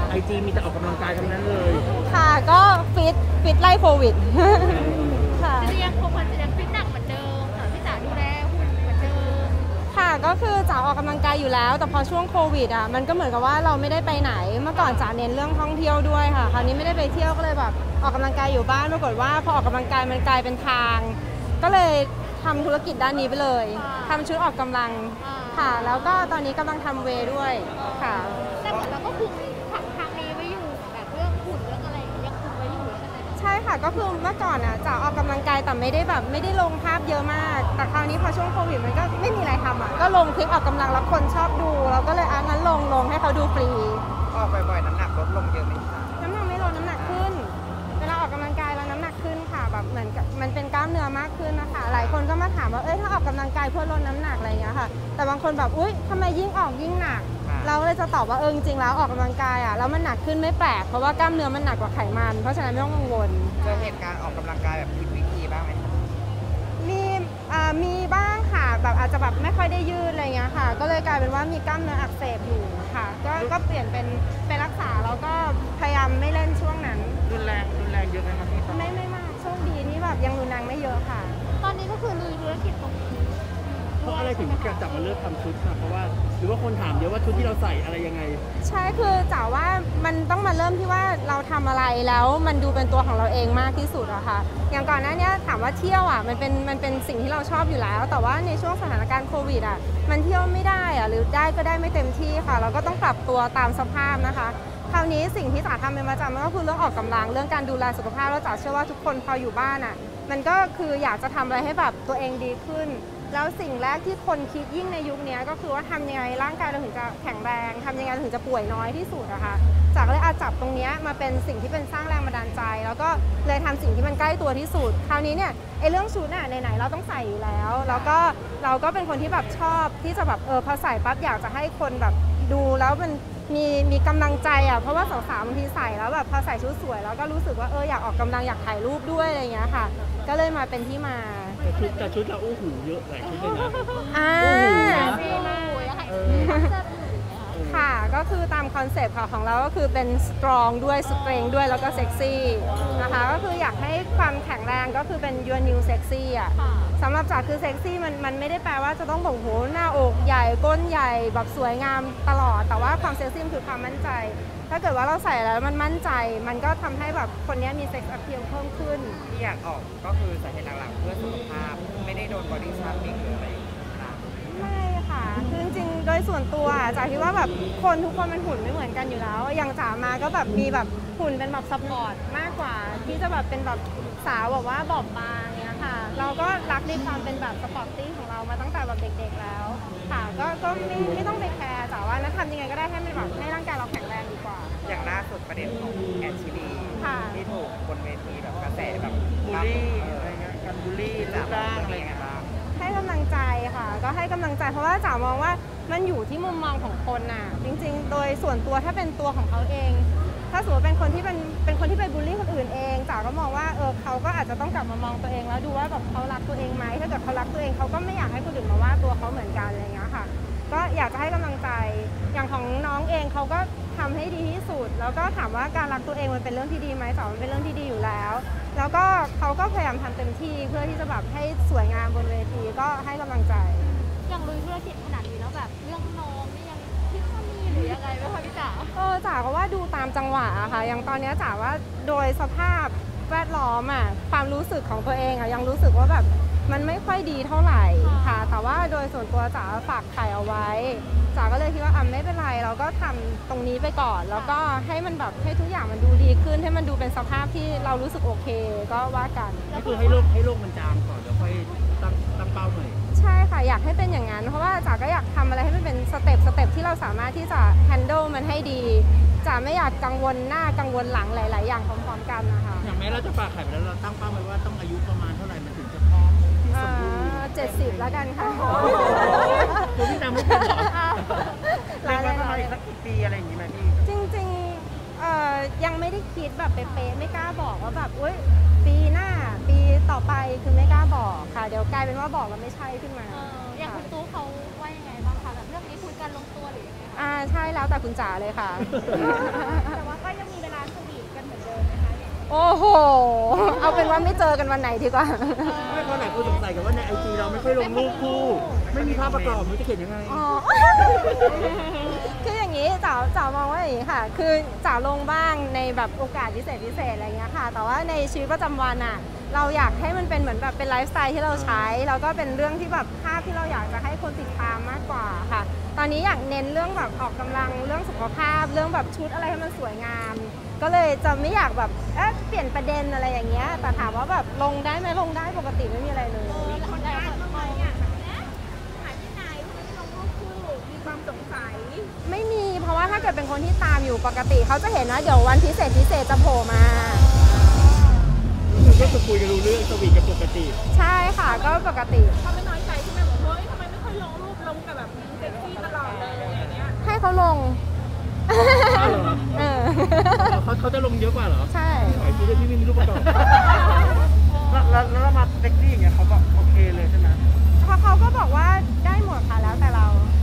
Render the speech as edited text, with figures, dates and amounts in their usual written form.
IG มีแต่ออกกำลังกายทั้งนั้นเลยค่ะก็ฟิตไล่โควิดค่ะจะยังคงมันจะยังฟิตหนักเหมือนเดิมค่ะพี่จ๋าดูแลหุ่นเหมือนเดิมค่ะก็คือจ๋าออกกำลังกายอยู่แล้วแต่พอช่วงโควิดอ่ะมันก็เหมือนกับว่าเราไม่ได้ไปไหนเมื่อก่อนจ๋าเน้นเรื่องท่องเที่ยวด้วยค่ะคราวนี้ไม่ได้ไปเที่ยวก็เลยแบบออกกำลังกายอยู่บ้านปรากฏว่าพอออกกำลังกายมันกลายเป็นทางก็เลยทำธุรกิจด้านนี้ไปเลยทำชุดออกกำลังค่ะแล้วก็ตอนนี้กำลังทำเวย์ด้วยค่ะแต่เหมือนเราก็คุมทางนี้ไว้อยู่แบบเรื่องหุ่นเรื่องอะไรยังคุมไว้อยู่ใช่ไหมใช่ค่ะก็คือเมื่อก่อนอ่ะจ๋าออกกำลังกายแต่ไม่ได้แบบไม่ได้ลงภาพเยอะมากแต่คราวนี้พอช่วงโควิดมันก็ไม่มีอะไรทำอ่ะก็ลงคลิปออกกำลังแล้วคนชอบดูเราก็เลยงั้นลงให้เขาดูฟรีออกบ่อยๆน้ำหนักลดลงเยอะไหมคะน้ำหนักไม่ลดน้ำหนักขึ้นเวลาออกกำลังกายแล้วน้ำหนักขึ้นค่ะแบบเหมือนกับมันเป็นกล้ามเนื้อมากขึ้นนะคะหลายคนก็มาถามว่าถ้าออกกำลังกายเพื่อลดน้ำหนักอะไรอย่างเงี้ยค่ะแต่บางคนแบบอุ๊ยทำไมยิ่งออกยิ่งหนักเราเลยจะตอบว่าจริงๆแล้วออกกำลังกายอ่ะแล้วมันหนักขึ้นไม่แปลกเพราะว่ากล้ามเนื้อมันหนักกว่าไขมันเพราะฉะนั้นไม่ต้องกังวลเจอเหตุการณ์ออกกำลังกายแบบผิดวิธีบ้างไหมมีบ้างค่ะแบบอาจจะแบบไม่ค่อยได้ยืดอะไรเงี้ยค่ะก็เลยกลายเป็นว่ามีกล้ามเนื้ออักเสบอยู่ค่ะก็เปลี่ยนเป็นไปรักษาแล้วก็พยายามไม่เล่นช่วงนั้นรุนแรงเยอะไหมครับพี่ไม่มากโชคดีที่แบบยังรุนแรงไม่เยอะค่ะตอนนี้ก็คือลุยธุรกิจตรงนี้เพราะอะไรถึงจะจับมาเลือกทำชุดค่ะเพราะว่าหรือว่าคนถามเยอะว่าชุดที่เราใส่อะไรยังไงใช่คือจ๋าว่ามันต้องมาเริ่มที่ว่าเราทำอะไรแล้วมันดูเป็นตัวของเราเองมากที่สุดอะค่ะอย่างก่อนหน้านี้ถามว่าเที่ยวอะมันเป็นสิ่งที่เราชอบอยู่แล้วแต่ว่าในช่วงสถานการณ์โควิดอะมันเที่ยวไม่ได้อะหรือได้ก็ได้ไม่เต็มที่ค่ะเราก็ต้องปรับตัวตามสภาพนะคะคราวนี้สิ่งที่จ๋าทำเป็นประจำก็คือเรื่องออกกำลังเรื่องการดูแลสุขภาพแล้วจ๋าเชื่อว่าทุกคนพออยู่บ้านอะมันก็คืออยากจะทำอะไรให้แบบตัวเองดีขึ้นแล้วสิ่งแรกที่คนคิดยิ่งในยุคนี้ก็คือว่าทำยังไงร่างกายเราถึงจะแข็งแรงทำยังไงถึงจะป่วยน้อยที่สุดอะค่ะจากเลยจับตรงนี้มาเป็นสิ่งที่เป็นสร้างแรงบันดาลใจแล้วก็เลยทำสิ่งที่มันใกล้ตัวที่สุดคราวนี้เนี่ยเรื่องชุดน่ะไหนๆเราต้องใส่อยู่แล้วแล้วก็เราก็เป็นคนที่แบบชอบที่จะแบบพอใส่ปั๊บอยากจะให้คนแบบดูแล้วมันมีกำลังใจอ่ะเพราะว่าสาวๆบางทีใส่แล้วแบบพอใส่ชุดสวยแล้วก็รู้สึกว่าอยากออกกำลังอยากถ่ายรูปด้วยอะไรอย่างเงี้ยค่ะก็เลยมาเป็นที่มาแต่ชุดเราอู้หูเยอะหลายชุดเลยนะค่ะก็คือตามคอนเซปต์ของเราก็คือเป็นสตรองด้วยสเตรงด้วยแล้วก็เซ็กซี่นะคะก็คืออยากให้ความแข็งแรงก็คือเป็น your new sexy อ่ะสำหรับจ๋าคือเซ็กซี่มันไม่ได้แปลว่าจะต้องบอกโหหน้าอกใหญ่ก้นใหญ่แบบสวยงามตลอดแต่ว่าความเซ็กซี่คือความมั่นใจถ้าเกิดว่าเราใส่แล้วมันมั่นใจมันก็ทำให้แบบคนนี้มีเซ็กซ์อะพีลเพิ่มขึ้นที่อยากออกก็คือสาเหตุหลักๆเพื่อสุขภาพไม่ได้โดนบอดี้ชาร์มิ่งหรืออะไรไม่ค่ะคือจริงๆโดยส่วนตัวจ๋าคิดว่าแบบคนทุกคนมันหุ่นไม่เหมือนกันอยู่แล้วอย่างจ๋ามาก็แบบมีแบบหุ่นเป็นแบบซัพพอร์ตมากกว่าที่จะแบบเป็นแบบสาวแบบว่าบอบบางเนี้ยค่ะเราก็รักในความเป็นแบบสปอร์ตตี้ของเรามาตั้งแต่แบบเด็กๆแล้วค่ะก็ไม่ต้องไปแคร์จ๋าว่านะทำยังไงก็ได้ให้มันแบบให้ร่างกายเราแข็งแรงดีกว่าอย่างล่าสุดประเด็นของแอนชิลีที่ถูกบนเวทีแบบกระแสแบบบูลลี่อะไรเงี้ยการบูลลี่จากร่างอะไรเงี้ยบ้างให้กำลังใจค่ะก็ให้กำลังใจเพราะว่าจ๋ามองว่ามันอยู่ที่มุมมองของคนน่ะจริงๆโดยส่วนตัวถ้าเป็นตัวของเขาเองถ้าสมมติเป็นคนที่ไปบูลลี่คนอื่นเองจ๋าก็มองว่าเขาก็อาจจะต้องกลับมามองตัวเองแล้วดูว่าแบบเขารักตัวเองไหมถ้าเกิดเขารักตัวเองเขาก็ไม่อยากให้คนอื่นมาว่าตัวเขาเหมือนกันอะไรอย่างเงี้ยค่ะก็อยากจะให้กำลังใจอย่างของน้องเองเขาก็ทำให้ดีที่สุดแล้วก็ถามว่าการรักตัวเองมันเป็นเรื่องที่ดีไหมจ๋ามันเป็นเรื่องที่ดีอยู่แล้วแล้วก็เขาก็พยายามทำเต็มที่เพื่อที่จะแบบให้สวยงามบนเวทีก็ให้กำลังใจอย่างลุยธุรกิจขนาดนี้แล้วแบบเรื่องน้องนี่ยังคิดว่ามีหรือยังไงไหมคะพี่จ๋าจ๋าก็ว่าดูตามจังหวะอะค่ะอย่างตอนนี้จ๋าว่าโดยสภาพแวดล้อมอะความรู้สึกของตัวเองอะยังรู้สึกว่าแบบมันไม่ค่อยดีเท่าไหร่ค่ะแต่ว่าโดยส่วนตัวจ๋าฝากไข่เอาไว้จ๋าก็เลยคิดว่าไม่เป็นไรเราก็ทำตรงนี้ไปก่อนแล้วก็ให้มันแบบให้ทุกอย่างมันดูดีขึ้นให้มันดูเป็นสภาพที่เรารู้สึกโอเคก็ว่ากันก็คือให้โลกมันจางก่อนแล้วค่อยตั้งเป้าใหม่ใช่ค่ะอยากให้เป็นอย่างนั้นเพราะว่าจ๋าก็อยากทำอะไรให้มันเป็นสเต็ปที่เราสามารถที่จะ handle มันให้ดีจ๋าไม่อยากกังวลหน้ากังวลหลังหลายๆอย่างพร้อมๆกันนะคะอย่างแม้เราจะฝากไข่ไปแล้วเราตั้งเป้าไว้ว่าต้องอายุประมาณเท่าไหร่มันถึงจะพร้อมที่สมบูรณ์ 70แล้วกันค่ะคุณพี่จำไม่ได้เหรอเรียกว่าประมาณอีกสักปีอะไรอย่างนี้ไหมพี่จริงๆยังไม่ได้คิดแบบเป๊ะๆไม่กล้าบอกว่าแบบอุ้ยปีหน้าปีต่อไปคือไม่กล้าบอกค่ะเดี๋ยวกลายเป็นว่าบอกแล้วไม่ใช่ขึ้นมาอย่างคุณตู้เขาว่ายังไงบ้างคะแบบเรื่องนี้คุยกันการลงตัวหรือยังไงคะใช่แล้วแต่คุณจ๋าเลยค่ะแต่ว่าก็ยังมีเวลาสวีทกันเหมือนเดิมไหมคะโอ้โห เอาเป็นว่าไม่เจอกันวันไหนดีกว่าไม่เพราะหลายคนสงสัยกันว่าในไอจีเราไม่ค่อยลงรูปคู่ไม่มีภาพประกอบมันจะเขียนยังไงอ๋อ คืออย่างนี้จ๋ามองว่าอย่างนี้ค่ะ คือจ๋าลงบ้างในแบบโอกาสพิเศษอะไรเงี้ยค่ะ แต่ว่าในชีวิตประจำวันอะเราอยากให้มันเป็นเหมือนแบบเป็นไลฟ์สไตล์ที่เราใช้ แล้วก็เป็นเรื่องที่แบบภาพที่เราอยากจะให้คนติดตามมากกว่าค่ะ ตอนนี้อยากเน้นเรื่องแบบออกกำลังเรื่องสุขภาพ เรื่องแบบชุดอะไรให้มันสวยงาม ก็เลยจะไม่อยากแบบเปลี่ยนประเด็นอะไรอย่างเงี้ย แต่ถามว่าแบบลงได้ไหมลงได้ปกติไม่มีอะไรเลยคนได้คนไปอ่ะหายไปไหนไม่ลงรูปคู่มีความสงสัยไม่มีเพราะว่าถ้าเกิดเป็นคนที่ตามอยู่ปกติเขาจะเห็นว่าเดี๋ยววันพิเศษจะโผล่มาก็คือคุยกันรู้เรื่องสวีทกันปกติใช่ค่ะก็ปกติเขาไม่น้อยใจใช่ไหมบอกเฮ้ยทำไมไม่ค่อยลงรูปลงแต่แบบเซ็กซี่ตลอดเลยอย่างเงี้ยให้เขาลง เออเขาจะลงเยอะกว่าเหรอใช่ไอจีที่ไม่มีรูปประกอบแล้วเรามาเซ็กซี่อย่างเงี้ยเขาบอกโอเคเลยใช่ไหมเขาก็บอกว่าได้หมดค่ะแล้วแต่เรา